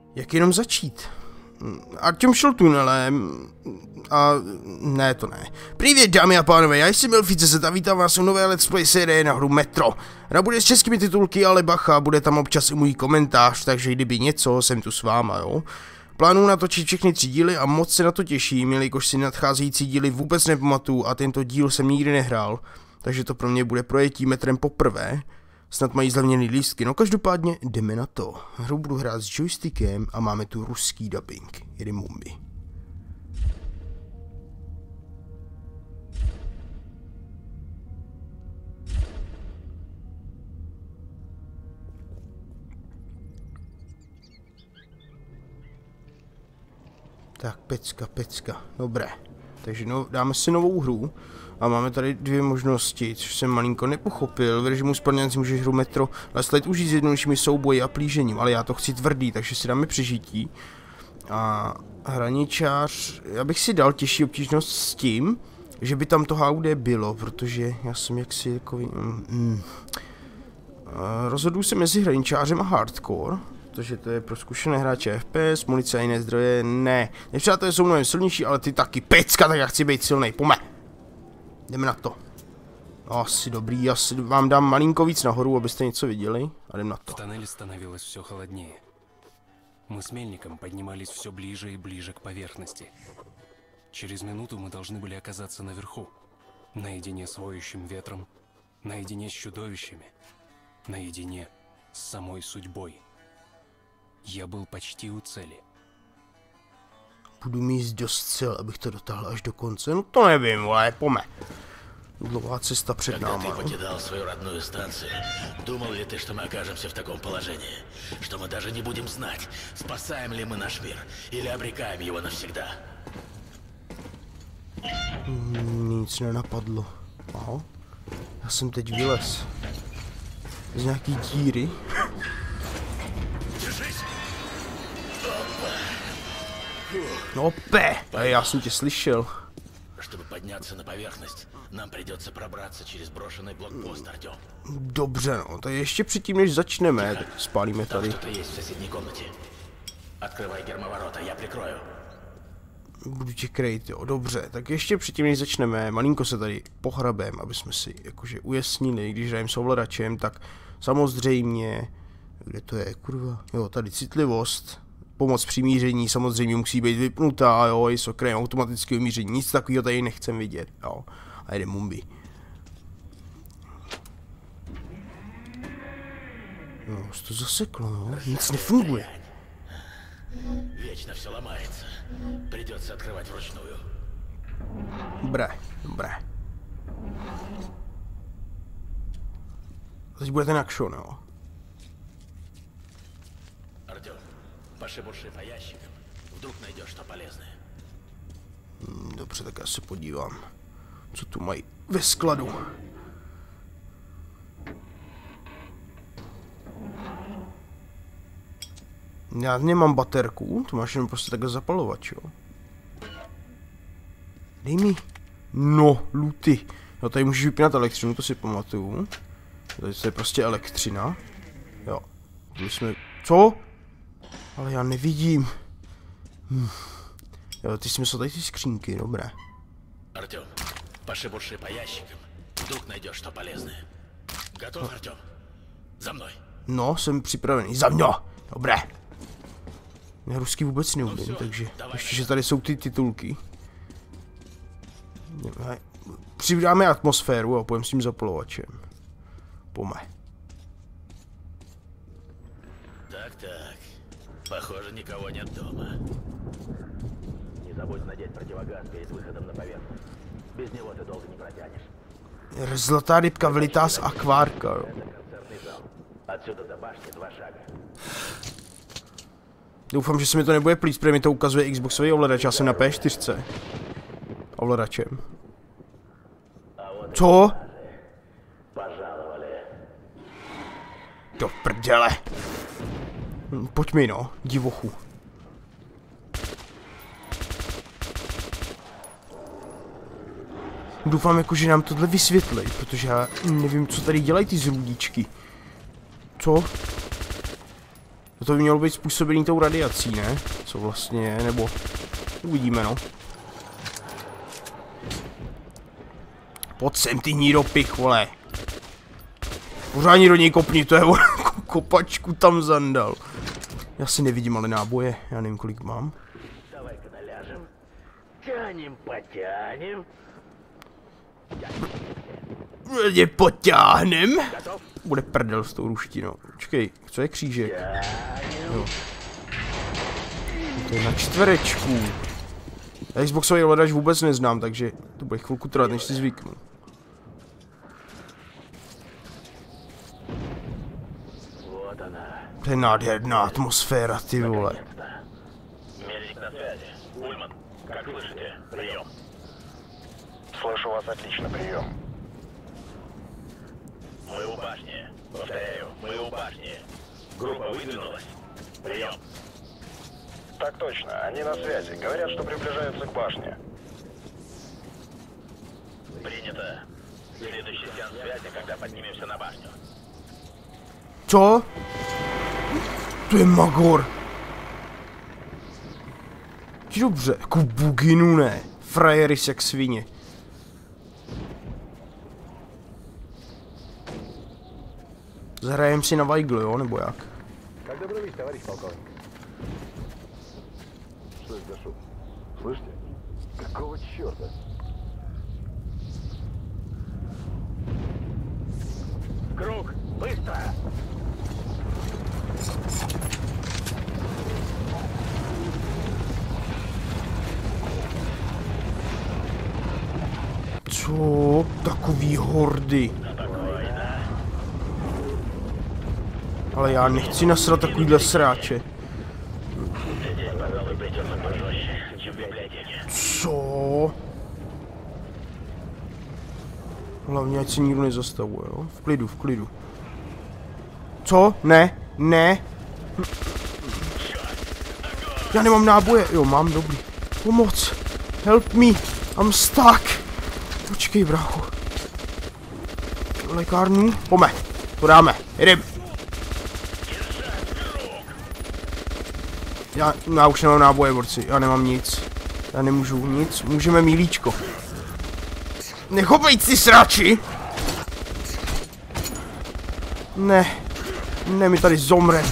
Jak jenom začít? Artyom šel tunelem a... ne, to ne. Привет, dámy a pánové, já jsem Elfi.cz a vítám vás u nové Let's Play série na hru Metro. Hra bude s českými titulky, ale bacha, bude tam občas i můj komentář, takže kdyby něco, jsem tu s váma, jo. Plánuju natočit všechny 3 díly a moc se na to těším, jelikož si nadcházející díly vůbec nepamatuju a tento díl jsem nikdy nehrál, takže to pro mě bude projetí metrem poprvé. Snad mají zlevněný lístky, no každopádně jdeme na to. Hru budu hrát s joystickem a máme tu ruský dubbing. Jedy mumby. Tak, pecka, dobré. Takže dáme si novou hru a máme tady 2 možnosti, což jsem malinko nepochopil. V režimu spadněnci můžeš hru Metro Last užít s jednoduššími souboji a plížením, ale já to chci tvrdý, takže si dáme přežití. A hraničář, já bych si dal těžší obtížnost s tím, že by tam to HUD bylo, protože já jsem jaksi takový... Rozhoduju se mezi hraničářem a hardcore. Protože to je pro zkušené hráče FPS, munice a jiné zdroje, ne. Nepřátelé jsou mnohem silnější, ale ty taky. Pecka, tak já chci být silnej, pome. Jdeme na to. Asi dobrý, asi vám dám malinko víc nahoru, abyste něco viděli. A jdem na to. В тоннеле становилось все холоднее. Мы с Мельником поднимались все ближе и ближе к поверхности. Через минуту мы должны были оказаться наверху. Наедине с воющим ветром, наедине с чудовищами, наедине с самой судьбой. Já byl почти u cely. Budu mít dost sil, abych to dotáhl až do konce. No to nevím, ale pome. Dlouhá cesta před náma. Когда ты покидал свою родную станцию, думал ли ты, что мы окажемся в таком положении? Что мы даже не будем знать, спасаем ли мы наш мир или обрекаем его навсегда? Nic nenapadlo. Aha. Já jsem teď vylez. Z nějaký díry. No pe, já jsem tě slyšel. Чтобы подняться на поверхность, нам придется пробраться через брошенный блокпост, Артём. Dobře, no, tak ještě předtím, než začneme, tak spálíme Там tady. что-то есть в соседней комнате. Открывай гермоворота, я прикрою. Budu tě krejt, jo, dobře, tak ještě předtím, než začneme, malinko se tady pohrabem, aby jsme si jakože ujasnili, když hrajeme s ovladačem, tak samozřejmě, kde to je, kurva, jo, tady citlivost, pomoc při míření samozřejmě musí být vypnutá, jo, i s okrajem automatického míření, nic takového tady nechcem vidět, jo, a jde mumby. No, to zaseklo, no, nic nefunguje. Вечно все ломается. Придется открывать вручную. Dobré. Teď bude ten action, jo. Артём, пошебурши по ящикам. Вдруг найдешь что полезное. Dobře, tak já se podívám, co tu mají ve skladu. Já nemám baterku, to máš jenom prostě takhle zapalovač, jo. Dej mi. No, luty. No tady můžeš vypínat elektřinu, to si pamatuju. Tady to je prostě elektřina. Jo. Tady jsme... Co? Ale já nevidím. Jo, ty jsme tady ty skřínky, dobré. Артём, пошебурши по ящикам. Вдруг найдешь что полезное. Готов, Артём? За мной. No, jsem připravený. Za mňo! Dobré. Já rusky vůbec neumím, takže ještě, že tady jsou ty titulky. Přidáme atmosféru a půjdeme s tím zapalovačem. Pome. Так. Похоже, никого нет дома. Не забудь надеть противогаз перед выходом на поверхность. Без него ты долго не протянешь. Zlatá rybka vylitá z akvárka, jo. Это концертный зал. Отсюда до башни 2 шага. Doufám, že se mi to nebude plít, protože mi to ukazuje Xboxový ovladač, já jsem na P4. Ovladačem. Co? Do prdele. Pojď mi, no, divochu. Doufám, jako, že nám tohle vysvětlí, protože já nevím, co tady dělají ty zrůdíčky. Co? To by mělo být způsobený tou radiací, ne? Co vlastně je, nebo... Uvidíme, no. Pojď sem, ty hnídopich, vole. Pořádně do něj kopni, to je vole, kopačku tam zandal. Já si nevidím ale náboje, já nevím, kolik mám. Давай-ка наляжем. Тянем, потянем. Mě potáhnem. Готов? Bude prdel s tou ruštinou. Počkej, co je křížek? Jo. To je na čtverečku. Já Xboxový ovladač vůbec neznám, takže to bude chvilku trvat, než si zvyknu. Вот она. To je nádherná atmosféra, ty vole. Мельник на связи. Ульман, как слышите? Прием. Слышу вас отлично, прием. Мы у башни. Повторяю, мы у башни. Группа выдвинулась. Прием. Так точно, они на связи. Говорят, что приближаются к башне. Принято. Следующий сеанс связи, когда поднимемся на башню. Co? To je Magor. Dobře, jako buginu ne. Frajery jak svině. Zahrajem si na Weigl, jo, nebo jak? Как добрались, товарищ полковник? Что это за шум? Слышите? Какого черта? Круг, быстро! Co? Takový hordy. Ale já nechci nasrat takovýhle sráče. Co? Hlavně ať se nikdo nezastavuje, jo? V klidu, v klidu. Co? Ne, ne. Já nemám náboje. Jo, mám, dobrý. Pomoc. Help me. I'm stuck. Počkej, brácho. Lékárnu? Pome. To dáme. Jedem. Já už nemám náboje, borci. Já nemám nic. Já nemůžu nic. Můžeme mílíčko. Nechopejte si srači! Ne. Ne, my tady zomrem.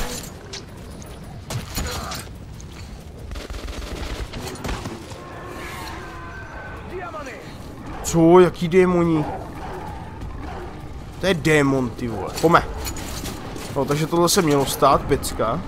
Co? Jaký démoni? To je démon, ty vole. Pome. No, takže tohle se mělo stát, pecka.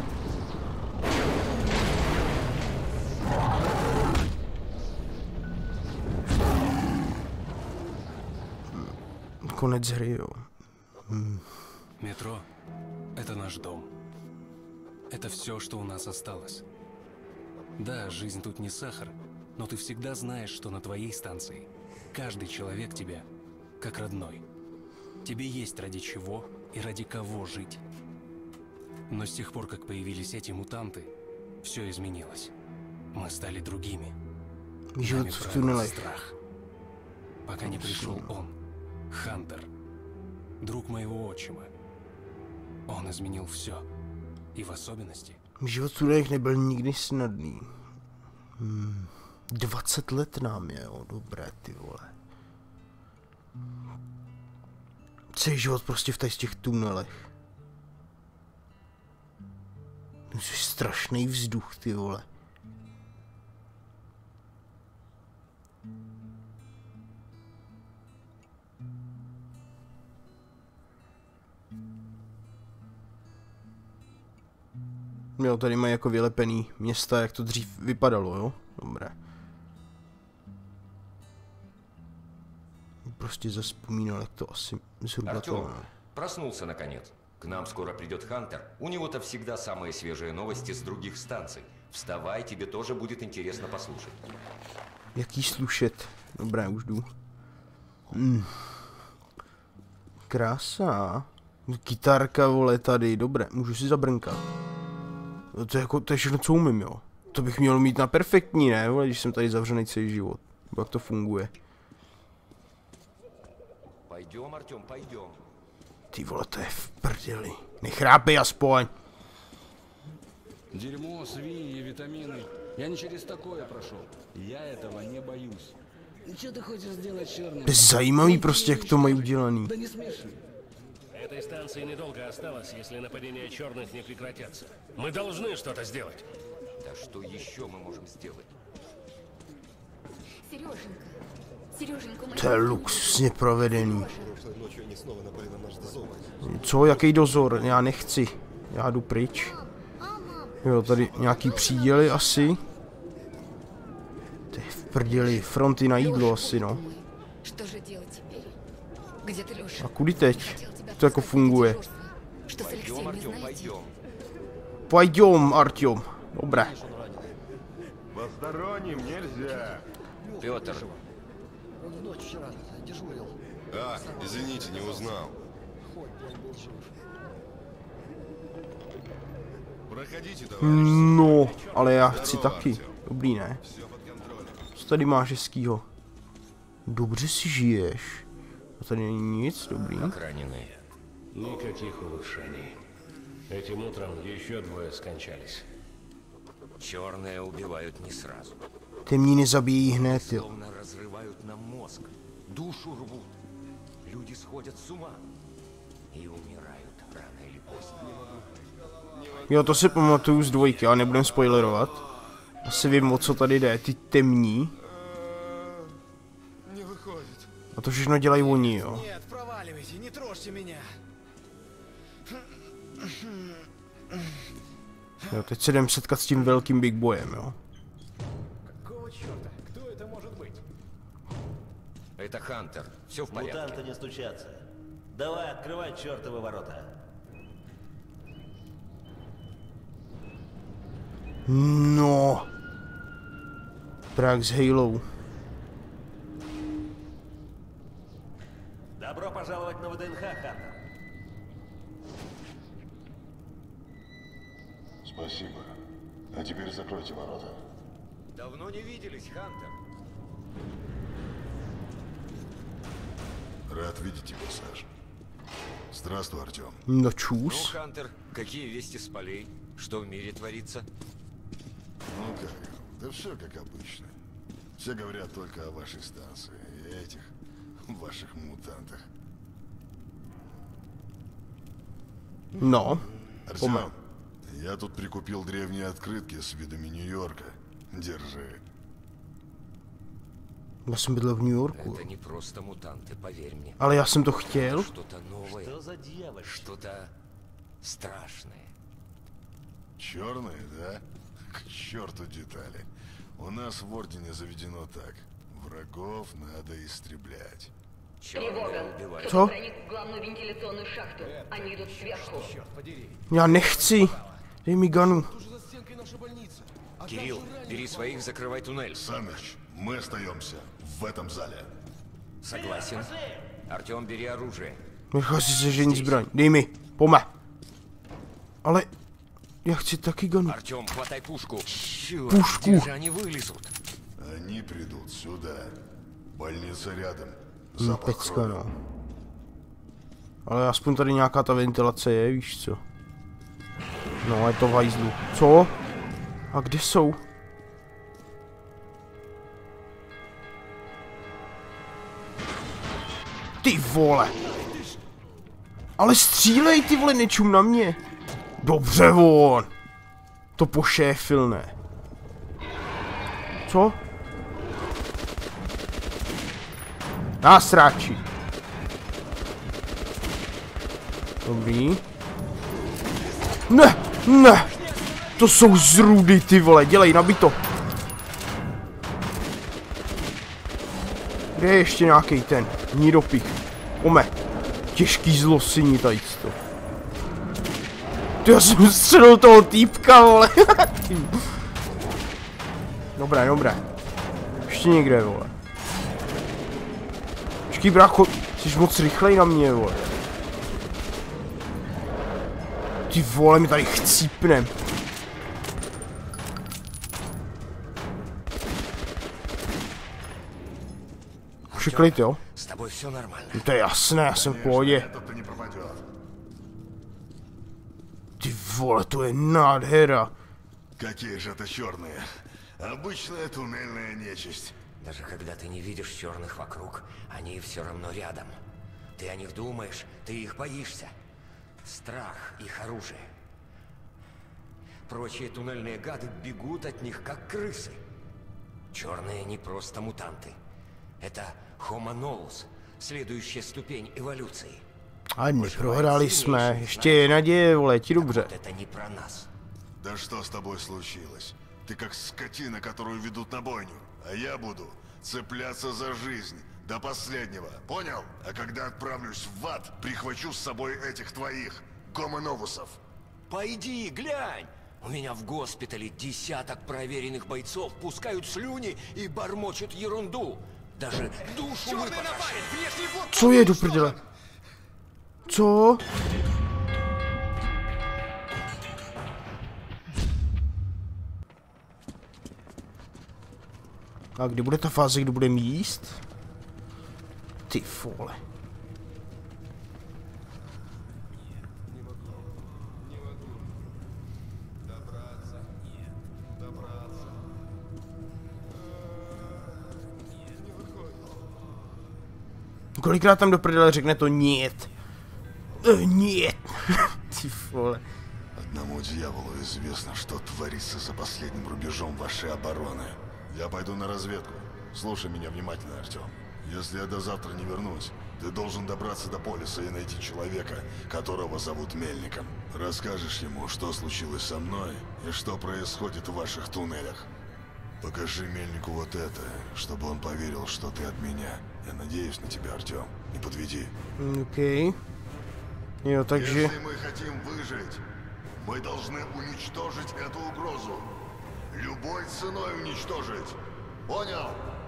Konec hry, jo. Метро — это наш дом. Это все, что у нас осталось. Да, жизнь тут не сахар, но ты всегда знаешь, что на твоей станции каждый человек тебя как родной. Тебе есть ради чего и ради кого жить. Но с тех пор, как появились эти мутанты, все изменилось. Мы стали другими. Нами правил страх. Пока не пришел он, Хантер, друг моего отчима. Он изменил все. И в особенности... Život v tunelech nebyl nikdy snadný. 20 let nám je, jo, dobré, ty vole. Celý život prostě v těch tunelech. To je strašný vzduch, ty vole. Jo, tady mají jako vylepený města, jak to dřív vypadalo, jo? Dobré. Prostě zaspomínal, jak to asi zhruba to... Артём, проснулся наконец. К нам скоро придет Хантер. У него-то всегда самые свежие новости с других станций. Вставай, тебе тоже будет интересно послушать. Jaký slušet. Dobré, už jdu. Krása. Kytarka, vole, tady. Dobré, můžu si zabrnkat. To je jako, to je všechno, co umím, jo. To bych měl mít na perfektní, ne, vole, když jsem tady zavřený celý život. Jak to funguje. Пойдем, Артём, пойдем. Ty vole, to je v prdeli. Nechrápej aspoň. Дерьмо, свиньи, витамины. Я не через такое прошел. Я этого не боюсь. Что ты хочешь сделать, черный? To je zajímavý prostě, jak to mají udělaný. Да не смеши. Этой станции недолго осталось, если нападения черных не прекратятся. Мы должны что-то сделать. Да что еще мы можем сделать? Сереженька. Serеженька, To je luxusně provedený. Co, jaký dozor? Já nechci. Já jdu pryč. Jo, tady nějaký příděly asi. To je v prdeli, fronty na jídlo asi, no. Что же делать теперь? Где ты, Лёша? A kudy teď? To jako funguje. Что с Пойдем, Алексеем, не Артем, знаете? пойдем. Пойдем, Артем. Dobré. Посторонним нельзя. Петр, А, извините, не узнал. Проходите, товарищ. No, ale já chci taky. Dobrý, ne? Co tady máš hezkýho? Dobře si žiješ. A tady není nic, dobrý. как раненые. Никаких улучшений. Этим утром еще двое скончались. Черные убивают не сразу. Temní nezabíjí hned, jo. Словно разрывают нам мозг. Душу рвут. Люди сходят с ума. И умирают рано или поздно. Jo, to si pamatuju z dvojky, ale nebudem spoilerovat. Asi vím, o co tady jde, ty temní. Не выходит. A to všechno dělají oni, jo. Нет, проваливайте, не трожьте меня. Jo, teď se jdem setkat s tím velkým Big Boyem, jo. Какого черта? Кто это может быть? Это Хантер. Все в порядке. Мутанты не стучатся. Давай, открывай чертовы ворота. No. Prák s Halou. Добро пожаловать на ВДНХ, Хантер. Спасибо. А теперь закройте ворота. Давно не виделись, Хантер. Рад видеть тебя, Саш. Здравствуй, Артем. No Ну, čus. Хантер, какие вести с полей? Что в мире творится? Ну как? Да все как обычно. Все говорят только о вашей станции и этих ваших мутантах. No. Артем, я тут прикупил древние открытки с видами Нью-Йорка. Держи. Já jsem bydlel v New Yorku. Это не просто мутанты, поверь мне. Ale já jsem to chtěl. Что-то новое, Что за дьявол? что-то страшное. Черные, да? К черту детали. У нас в Ордене заведено так. Врагов надо истреблять. Черные убивают. Co? Проник в главную вентиляционную шахту. Они идут сверху. Já nechci. Dej mi ganu. Кирилл, бери своих, закрывай туннель. Саныч, мы остаемся в этом зале. Согласен. Артем, бери оружие. Nechal si seženit zbraň. Dej mi. Pome. Ale já chci taky ganu. Артем, хватай пушку. Черт, Пушку. где же они вылезут? Они придут сюда. Больница рядом. No, Запах pecka, крови. no. Ale aspoň tady nějaká ta ventilace je, víš co. No, je to v hajzlu. Co? A kde jsou? Ty vole! Ale střílej, ty vole, nečum na mě! Dobře, von! To pošéfil, ne? Co? Násráči! Dobrý. Ne! Ne! To jsou zrůdy, ty vole, dělej, nabito. Kde je ještě nějaký ten nídopich? Ome. Těžký zlosiny tady to. Ty, já jsem střelil toho týpka, vole. Dobré, dobré. Ještě někde, vole. Počkej, brácho, jsi moc rychlej na mě, vole. Ty vole, mi tady chcípnem. Přiklid, jo? С тобой все нормально. No to je jasné, já jsem v pohodě. Это не пропадет. Ty vole, to je nádhera. Какие же это черные? Обычная туннельная нечисть. Даже когда ты не видишь черных вокруг, они все равно рядом. Ты о них думаешь, ты их боишься. Страх — их оружие. Прочие туннельные гады бегут от них, как крысы. Черные не просто мутанты. Это Homo novus, следующая ступень эволюции. A neprohráli jsme, ještě je naděje, vole, ti dobře. Это не про нас. Да что с тобой случилось? Ты как скотина, которую ведут на бойню. А я буду цепляться за жизнь до последнего, понял? А когда отправлюсь в ад, прихвачу с собой этих твоих гомоновусов. Пойди, глянь! У меня в госпитале десяток проверенных бойцов пускают слюни и бормочут ерунду. Даже душу выпотрошат. Co je do prdele? Co? A kdy bude ta fáze, kdy budeme jíst? Ty vole. Kolikrát tam do prdele řekne to нет. Нет. Ty vole. Одному дьяволу известно, что творится за последним рубежом вашей обороны. Я пойду на разведку. Слушай меня внимательно, Артем. Если я до завтра не вернусь, ты должен добраться до полиса и найти человека, которого зовут Мельником. Расскажешь ему, что случилось со мной и что происходит в ваших туннелях. Покажи Мельнику вот это, чтобы он поверил, что ты от меня. Я надеюсь на тебя, Артем. Не подведи. Окей. Jo, takže... Если мы хотим выжить, мы должны уничтожить эту угрозу. Любой ценой уничтожить. Понял?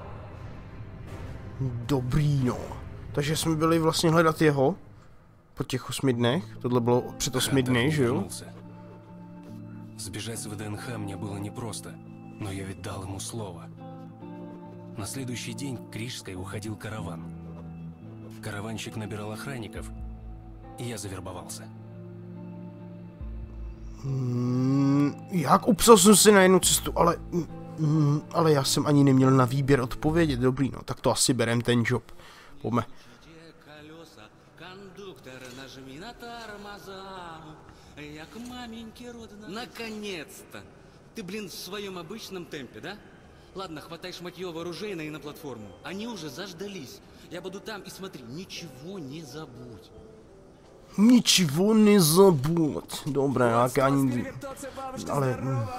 Dobrý, no. Takže jsme byli vlastně hledat jeho po těch 8 dnech. Tohle bylo před 8 dny, že jo? Сбежать с ВДНХ мне было непросто, но я ведь дал ему слово. На следующий день к Рижской уходил караван. Караванщик набирал охранников, и я завербовался. Jak upsal jsem si na jednu cestu, ale já jsem ani neměl na výběr odpovědět. Dobrý, no, tak to asi berem ten job. Pojďme. Наконец-то! Ты, блин, в своем обычном темпе, да? Ладно, хватай шматьёво оружейное и на платформу. Они уже заждались. Я буду там и смотри, ничего не забудь. Ničeho nezabud. Dobré, jak ani... Ale...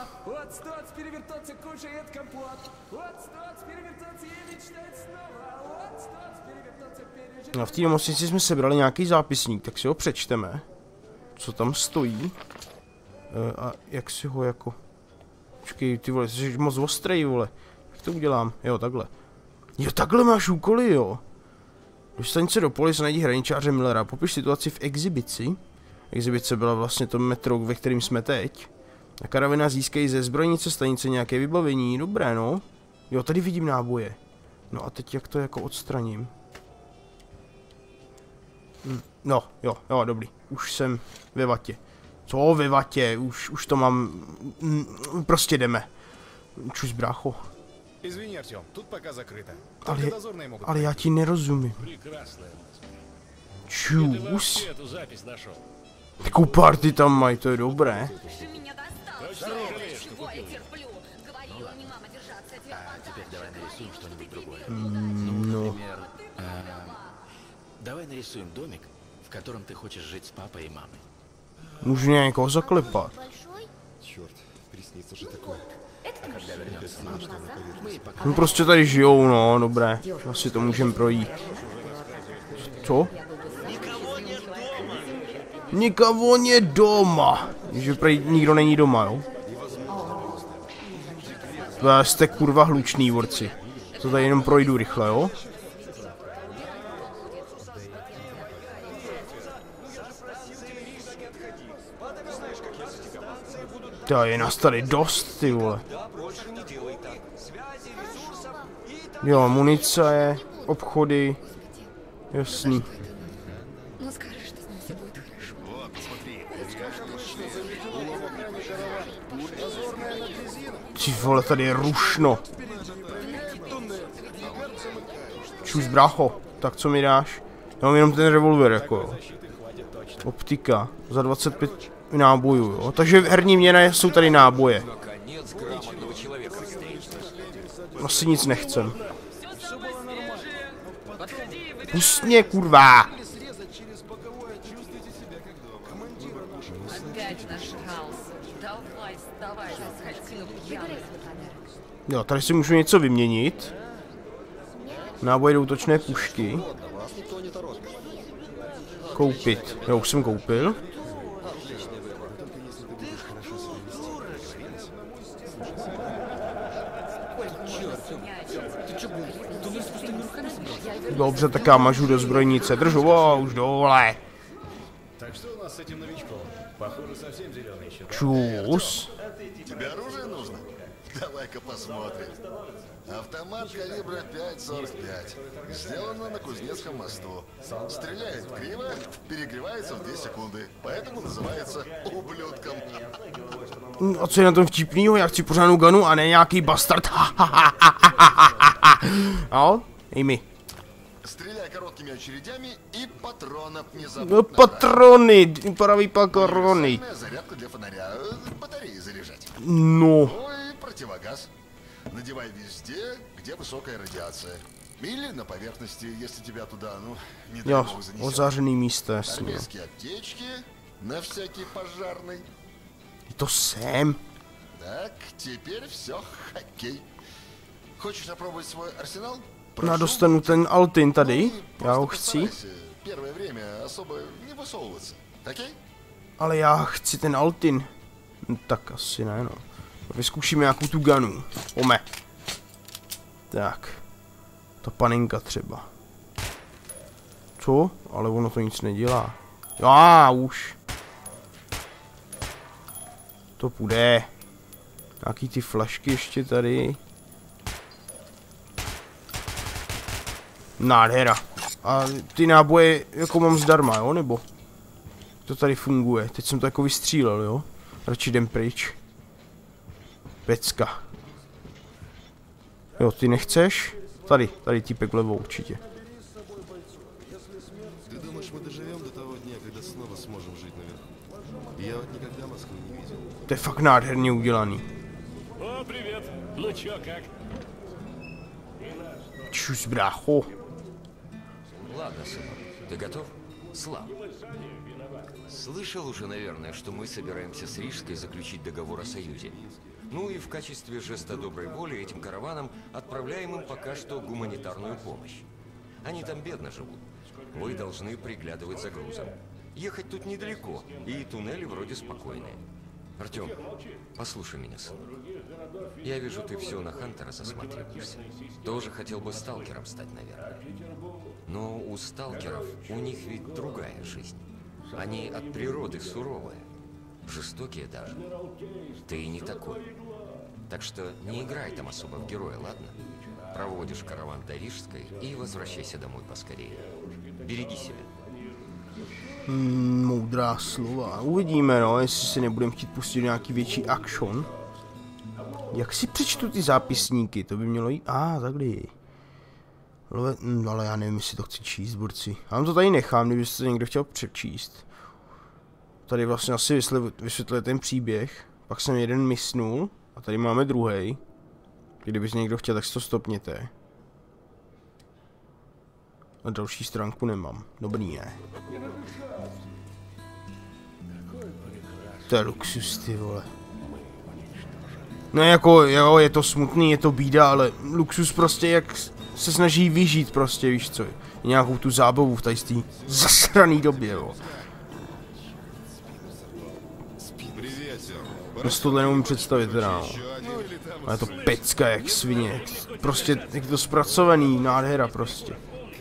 No v té nemocnici jsme sebrali nějaký zápisník, tak si ho přečteme. Co tam stojí. A jak si ho jako... Počkej, ty vole, jsi moc ostrej, vole. Jak to udělám? Jo, takhle. Jo, takhle máš úkoly, jo. Dostaň se do polis a najdi hraničáře Millera. Popiš situaci v exibici. Exibice byla vlastně to metro, ve kterým jsme teď. A karavina získají ze zbrojnice stanice nějaké vybavení. Dobré, no. Jo, tady vidím náboje. No a teď jak to jako odstraním? No, jo, dobrý. Už jsem ve vatě. Co ve vatě? Už to mám... Prostě jdeme. Čus, brácho. Извини, Артем, тут пока закрыто. Ale já ti nerozumím. Čus. Takovou party tam mají, to je dobré. No. Давай нарисуем домик, в котором ты хочешь жить с папой и мамой. Můžu někoho zaklepat. Черт, приснится же такое. No prostě tady žijou, no, dobré. Asi to můžeme projít. Co? Nikoho nie doma. Že prý nikdo není doma, jo? Jste kurva hlučný, vorci. To tady jenom projdu rychle, jo? To je nás tady dost, ty vole. Jo, munice, obchody, jasný. Ty vole, tady je rušno. Čus, brácho. Tak co mi dáš? Já mám jenom ten revolver, jako jo. Optika. Za 25 nábojů, jo. Takže v herní měně jsou tady náboje. Asi nic nechcem. Pust mě, kurva! Jo, tady si můžu něco vyměnit. Náboje do útočné pušky. Koupit. Jo, už jsem koupil. Dobře, tak já mažu do zbrojnice. Držu, už dole. Так что у нас с этим новичком? Похоже, совсем зеленый еще. Čus. Тебе оружие нужно? Давай-ка посмотрим. Автомат калибра 5,45. Сделано на Кузнецком мосту. Стреляет криво, перегревается в 2 секунды. Поэтому называется ублюдком. A co je na tom vtipnýho? Já chci pořádnou ganu a ne nějaký bastard. Jo? Ej mi. Стреляй короткими очередями и патронов не забудь. No patrony, pravý patrony. Зарядка для фонаря. Батареи заряжать. No. Ну и противогаз. Надевай везде, где высокая радиация. Или на поверхности, если тебя туда, ну, не дай Jo, бог занесет. ozářený místo, jasně. Армейские аптечки на всякий пожарный. To jsem. Так, теперь все, хоккей. Хочешь опробовать свой арсенал? Já dostanu ten Altin tady. Já ho chci. Первое время особо не высовываться. Окей? Ale já chci ten Altin. No, tak asi ne, no. Vyzkoušíme nějakou tu ganu. Ome. Tak. Ta paninka třeba. Co? Ale ono to nic nedělá. Já už. To půjde. Nějaký ty flašky ještě tady. Nádhera. A ty náboje jako mám zdarma, jo? Nebo to tady funguje? Teď jsem to jako vystřílel, jo? Radši jdem pryč. Pecka. Jo, ty nechceš? Tady týpek levou určitě. Ты думаешь, мы доживем до того дня, когда снова сможем жить наверху? Я вот никогда Москву не видел. To je fakt nádherně udělaný. О, привет. Ну чё, как? Čus, brácho. Ладно, сынок, ты готов? Слав. Слышал уже, наверное, что мы собираемся с Рижской заключить договор о союзе. Ну и в качестве жеста доброй воли этим караванам отправляем им пока что гуманитарную помощь. Они там бедно живут. Вы должны приглядывать за грузом. Ехать тут недалеко, и туннели вроде спокойные. Артем, послушай меня, сын. Я вижу, ты все на Хантера засматриваешься. Тоже хотел бы сталкером стать, наверное. Но у сталкеров, у них ведь другая жизнь. Они от природы суровые, жестокие даже. Ты не такой. Так что не играй там особо в героя, ладно? Проводишь караван до Рижской и возвращайся домой поскорее. Береги себя. Moudrá slova. Uvidíme, no, jestli si nebudeme chtít pustit nějaký větší action. Jak si přečtu ty zápisníky? To by mělo jít... takdy. Ale já nevím, jestli to chci číst, borci. Já vám to tady nechám, kdybyste někdo chtěl přečíst. Tady vlastně asi vysvětluje ten příběh. Pak jsem jeden misnul. A tady máme druhý. Kdyby někdo chtěl, tak si to stopněte. A další stránku nemám. Dobrý, ne? To je luxus, ty vole. No jako, jo, je to smutný, je to bída, ale luxus prostě, jak se snaží vyžít prostě, víš co. Nějakou tu zábavu v tady z té zasraný době, jo. No si tohle nemůžu představit teda, no. A je to pecka jak svině, prostě jak je to zpracovaný, nádhera prostě.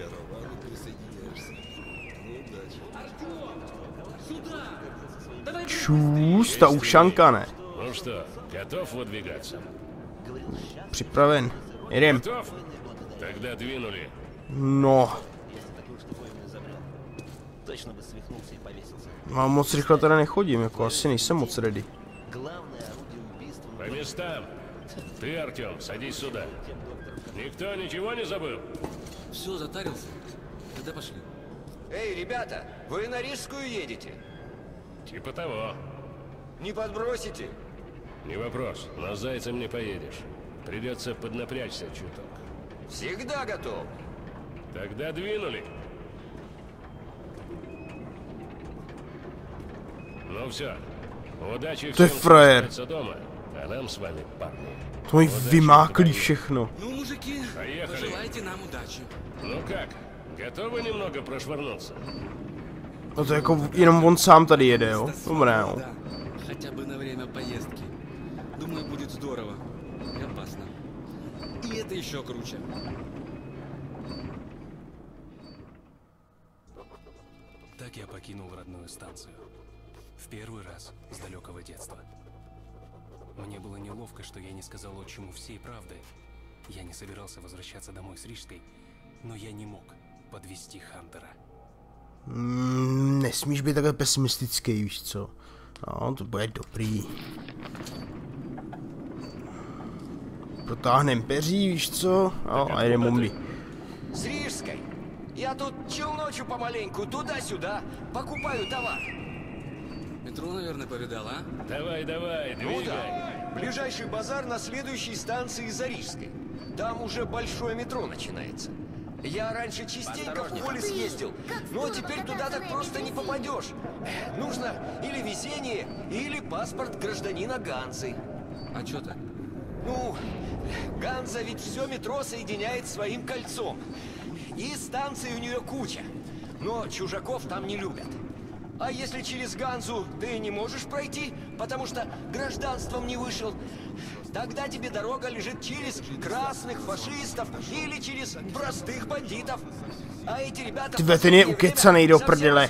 Čus, ta ušanka, ne? Ну что, готов выдвигаться? Připraven, jedem. Готов? Тогда двинули. No. No, moc rychle teda nechodím, jako asi nejsem moc ready. По местам. Ты, Артем, садись сюда. Никто ничего не забыл? Все, затарился. Тогда пошли. Эй, ребята, вы на Рижскую едете? Типа того. Не подбросите? Не вопрос, но с Зайцем не поедешь. Придется поднапрячься чуток. Всегда готов. Тогда двинули. Ну все. Удачи To je всем, кто frajer. остается дома. А нам с вами, парни. To mi vymáklí všechno. Ну, мужики, Поехали. пожелайте нам удачи. Ну как, готовы немного прошвырнуться? No to jako jenom on sám tady jede, jo? Dobré, jo. Да, хотя бы на время поездки. Думаю, будет здорово. И опасно. И это еще круче. Так я покинул родную станцию. В первый раз с далекого детства. Мне было неловко, что я не сказал отчиму всей правды. Я не собирался возвращаться домой с Рижской, но я не мог подвести Хантера. Nesmíš být takhle pesimistický, víš co? No, to bude dobrý. Protáhnem peří, víš co? No, a jdem umlí. С Рижской. Я тут челночу помаленьку, туда-сюда, покупаю товар. Метро, наверное, повидал, а? Давай, давай, Ну двигай. да. Ближайший базар на следующей станции за Рижской. Там уже большое метро начинается. Я раньше частенько в полис ездил, но теперь туда так просто не попадешь. Нужно или везение, или паспорт гражданина Ганзы. А чё так? Ну, Ганза ведь все метро соединяет своим кольцом. И станций у нее куча. Но чужаков там не любят. А если через Ганзу ты не можешь пройти, потому что гражданством не вышел, тогда тебе дорога лежит через красных фашистов или через простых бандитов. А эти ребята Ty ten je ukecanej do prdele.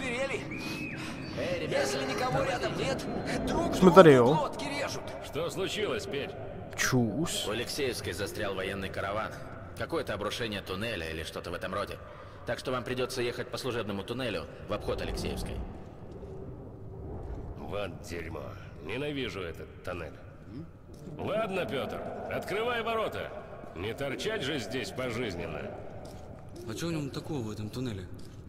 Если никого рядом нет, друг Jsme tady, другу jo? глотки режут. Что случилось, Петь? Čus. В Алексеевской застрял военный караван. Какое-то обрушение туннеля или что-то в этом роде. Так что вам придется ехать по служебному туннелю в обход Алексеевской. Вот дерьмо. Ненавижу этот тоннель. Ладно, Петр, открывай ворота. Не торчать же здесь пожизненно. А что в нем такого в этом туннеле?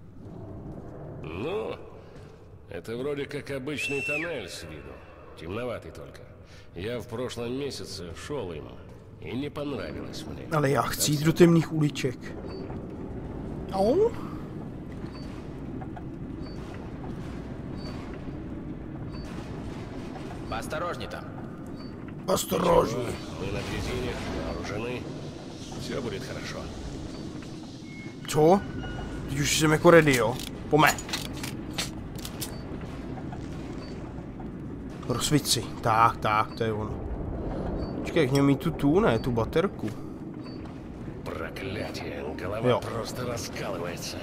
Ну, это вроде как обычный тоннель с виду. Темноватый только. Я в прошлом месяце шел им, и не понравилось мне. Ale já chci jít do temných uliček. No? Поосторожней там. Осторожně. Мы на дрезине, вооружены. Все будет хорошо. Co? Teď už jsem jako ready, jo? Pome. Rozsviť si. Tak, to je ono. Počkej, jak měl mít tu, ne, tu baterku. Проклятие, голова просто раскалывается.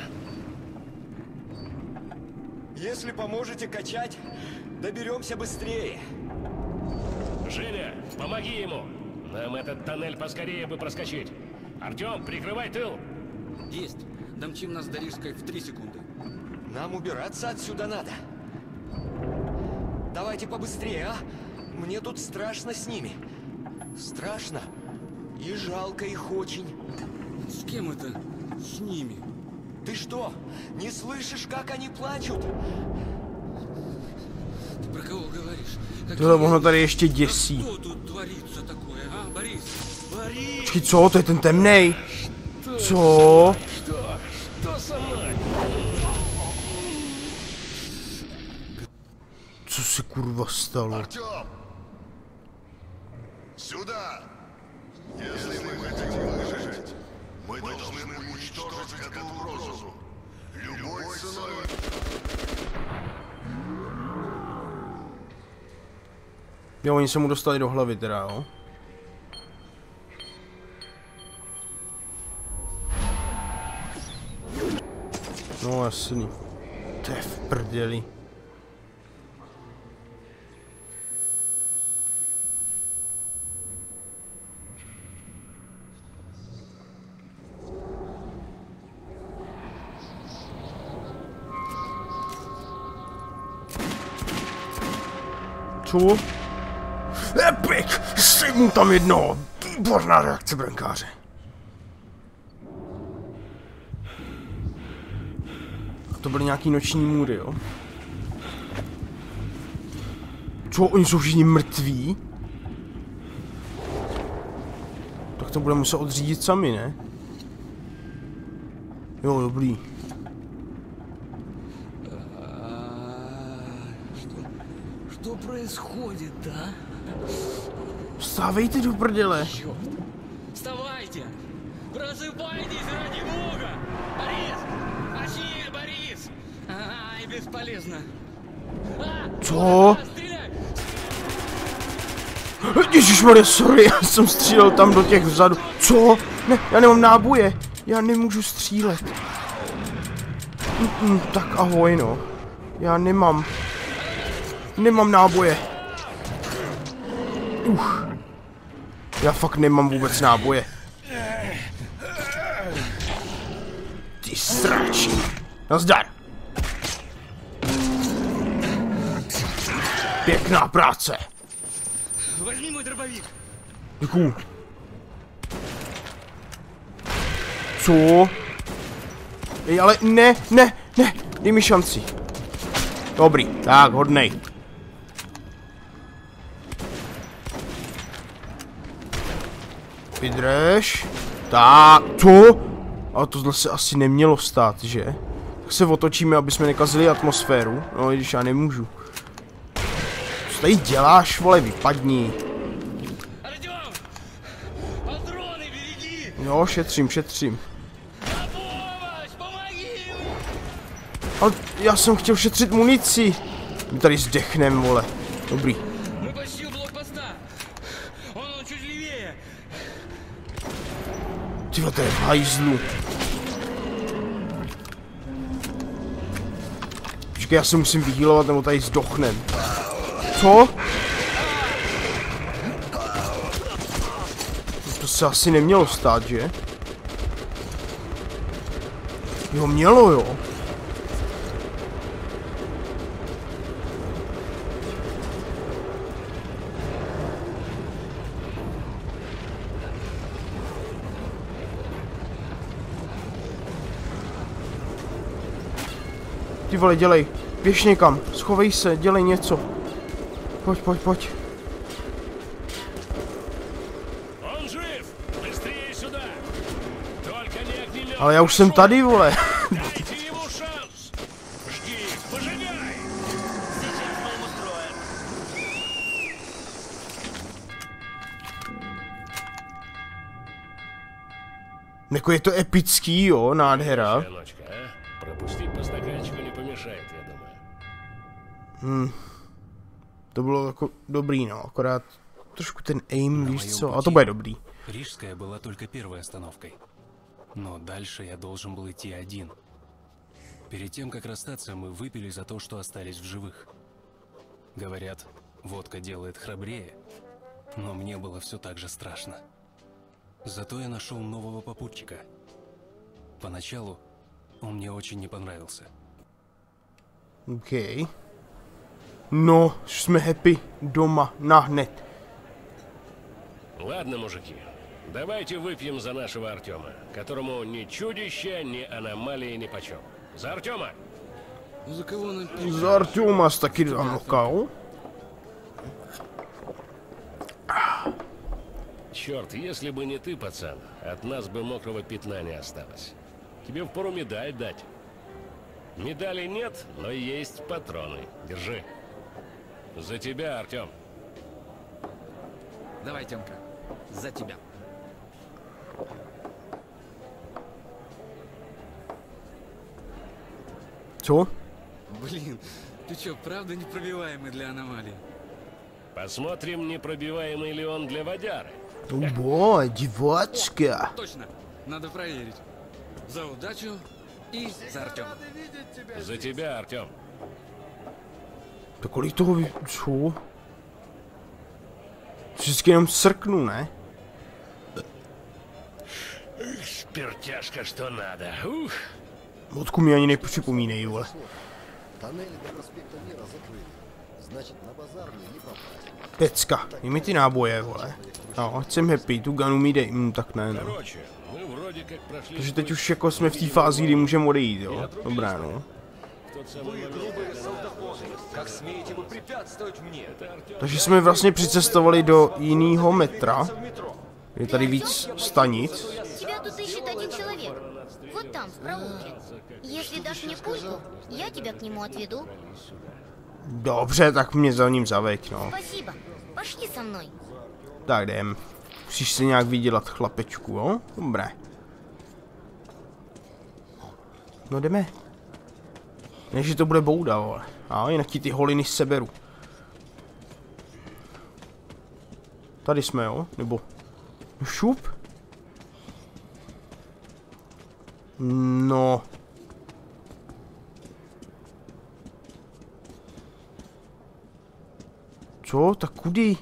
Если поможете качать, доберемся быстрее. Женя, помоги ему. Нам этот тоннель поскорее бы проскочить. Артем, прикрывай тыл. Есть. Домчим нас до Рижской в 3 секунды. Нам убираться отсюда надо. Давайте побыстрее, а? Мне тут страшно с ними. Страшно. И жалко их очень. С кем это? С ними. Ты что, не слышишь, как они плачут? Ты про кого говоришь? Tohle ono tady ještě děsí. Что тут творится такое, а, Борис? Борис! Počkej, co? To je ten temnej. Co? Что со мной? Co se kurva stalo? Артем! Сюда! Если мы хотим выжить, мы должны уничтожить эту угрозу. Любой ценой. Jo, oni se mu dostali do hlavy teda, jo? No jasný. To je v prdeli. Co? Epic Sejmu tam jednoho. Výborná reakce brankáře. A to byly nějaký noční můry, jo? Co, oni jsou všichni mrtví? Tak to budeme muset odřídit sami, ne? Jo, dobrý. Что происходит, да? Vstávejte do prdele. Вставайте! Просыпайтесь, ради бога! Борис! Очнись, Борис! Ай, бесполезно. Co? Ježišmarja, sorry, já jsem střílel tam do těch vzadu. Co? Ne, já nemám náboje. Já nemůžu střílet. Tak ahoj, no. Já nemám náboje. Já fakt nemám vůbec náboje. Ty srači. Nazdar. Pěkná práce. Возьми мой дробовик. Děkuju. Co? Ej, ale ne, dej mi šanci. Dobrý, tak, hodnej. Vydrž. Tak, co? Ale tohle se asi nemělo stát, že? Tak se otočíme, aby jsme nekazili atmosféru. No, i když já nemůžu. Co tady děláš, vole, vypadni. Jo, šetřím. Ale já jsem chtěl šetřit munici. My tady zdechnem, vole. Dobrý. Tyhle, to je v hajzlu. Počkej, já se musím vyhýlovat, nebo tady zdochnem. Co? To se asi nemělo stát, že? Jo, mělo, jo. Ty vole, dělej. Běž někam. Schovej se, dělej něco. Pojď. Ale já už jsem tady, vole. Jako je to epický, jo, nádhera. To bylo jako dobrý, no, akorát trošku ten aim, víš co, a to bude dobrý. Рижская была только первой остановкой. Но дальше я должен был идти один. Перед тем, как расстаться, мы выпили за то, что остались в живых. Говорят, водка делает храбрее, но мне было все так же страшно. Зато я нашел нового попутчика. Поначалу он мне очень не понравился. Окей. No, jsme happy doma, nahned. Ладно, мужики, давайте выпьем за нашего Артема, которому ни чудище, ни аномалии нипочем. За Артема! За кого он пьет? За Артема таки замолкал. Черт, если бы не ты, пацан, от нас бы мокрого пятна не осталось. Тебе впору медаль дать. Медалей нет, но есть патроны. Держи. За тебя, Артем. Давай, Тёмка, за тебя. Co? Блин, ты чё, правда непробиваемый для аномалии? Посмотрим, непробиваемый ли он для водяры. О, девочка. Точно, надо проверить. За удачу и за Артема. За тебя, Артем. Tak kolik toho co? Vždycky jenom srknu, ne? Спиртяшка, что надо. Ух. Vodku mi ani nepřipomínej, vole. Pecka, dej mi ty náboje, vole. No, jsem happy, tu ganu mi dej, tak ne, no. Takže teď už jako jsme v té fázi, kdy můžeme odejít, jo. Dobrá, no. Takže jsme vlastně přicestovali do jiného metra. Je tady víc stanic. Dobře, tak mě za ním zaveď, no. Tak jdem. Musíš si nějak vydělat, chlapečku, jo? Dobré. No jdeme. Ne, že to bude bouda, vole. A jinak ti ty holiny seberu. Tady jsme, jo? Nebo... Šup? No... Co? Tak kudy?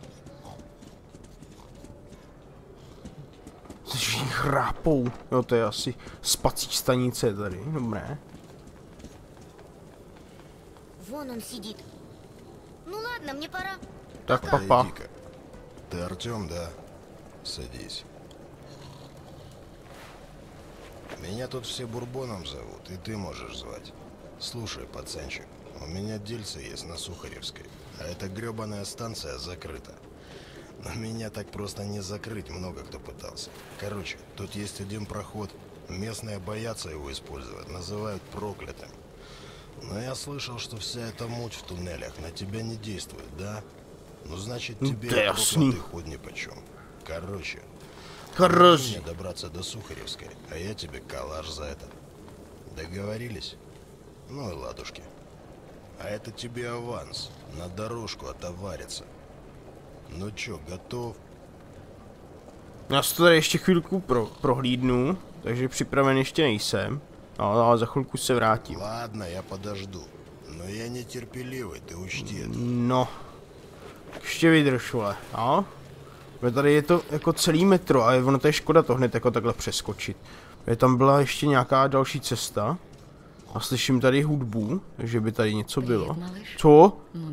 Všichni chrápou. Jo, to je asi spací stanice tady. Dobré. Вон он сидит. Ну ладно, мне пора. Так, папа. Ты Артём, да? Садись. Меня тут все Бурбоном зовут, и ты можешь звать. Слушай, пацанчик, у меня дельце есть на Сухаревской, а эта грёбаная станция закрыта. Но меня так просто не закрыть, много кто пытался. Короче, тут есть один проход, местные боятся его использовать, называют проклятым. Но я слышал, что вся эта муть в туннелях на тебя не действует, да? Ну значит тебе проклятый ход нипочем. Короче, мне добраться до Сухаревской, а я тебе калаш за это. Договорились? Ну и ладушки. А это тебе аванс, на дорожку отовариться. No čo, готов? Já si to tady ještě chvilku prohlídnu, takže připraven ještě nejsem. Ale za chvilku se vrátím. Ладно, я подожду. Но я нетерпеливый, ты учти это. No. Ještě vydrž, vole. No. Tady je to jako celý metro a ono to je škoda to hned jako takhle přeskočit. Tam byla ještě nějaká další cesta. A slyším tady hudbu, takže by tady něco bylo. Co?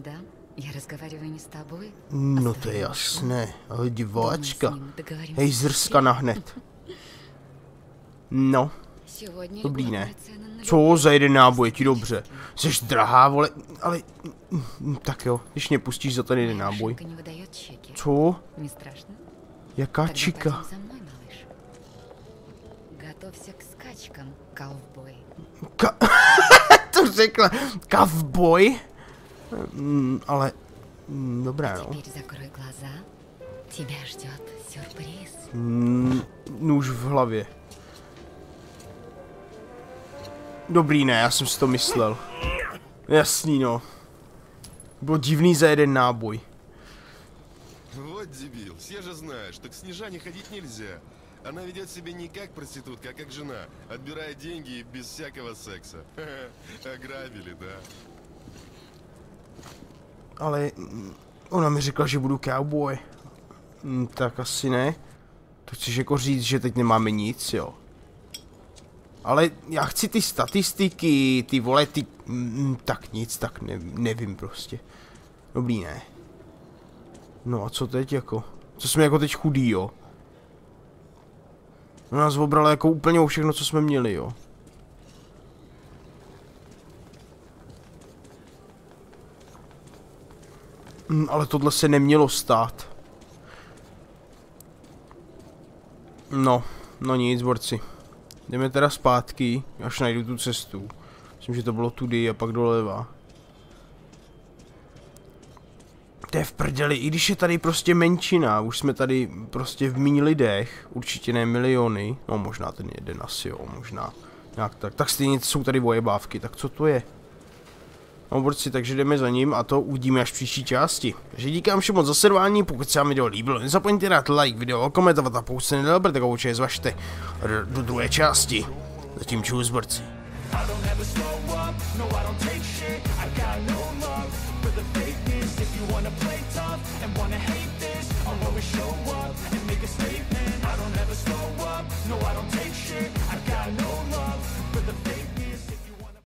No to je jasné, ale diváčka. Hej, zrskana hned. No. Dobrý, ne? Co za jeden náboj, ti dobře. Jseš drahá, vole, ale... Tak jo, když mě pustíš za ten jeden náboj. Co? Jaká čika? To řekla. Cowboy? Ale... Dobrá, no. Nůž v hlavě. Dobrý, ne, já jsem si to myslel. Jasný, no. Bylo divný za jeden náboj. Вот дебил, все же знают, что к Снежане ходить нельзя. Она ведет себя не как проститутка, а как жена. Отбирает деньги и без всякого секса. Ограбили, да. Ale ona mi řekla, že budu cowboy. Tak asi ne. To chceš jako říct, že teď nemáme nic, jo. Ale já chci ty statistiky, ty vole, ty... Tak nic, tak nevím prostě. Dobrý, ne. No a co teď jako? Co jsme jako teď chudí, jo? No nás obrala jako úplně o všechno, co jsme měli, jo. Ale tohle se nemělo stát. No nic, borci. Jdeme teda zpátky, až najdu tu cestu. Myslím, že to bylo tudy a pak doleva. To je v prdeli, i když je tady prostě menšina, už jsme tady prostě v míň lidech, určitě ne miliony, no možná ten jeden asi jo, možná nějak tak. Tak stejně jsou tady vojebávky, tak co to je? No borci, takže jdeme za ním a to uvidíme až v příští části. Takže díkám všem moc za sledování, pokud se vám video líbilo, nezapomeňte dát like, video, komentovat a pokud se nedal, tak určitě zvažte do druhé části. Zatím čus, borci.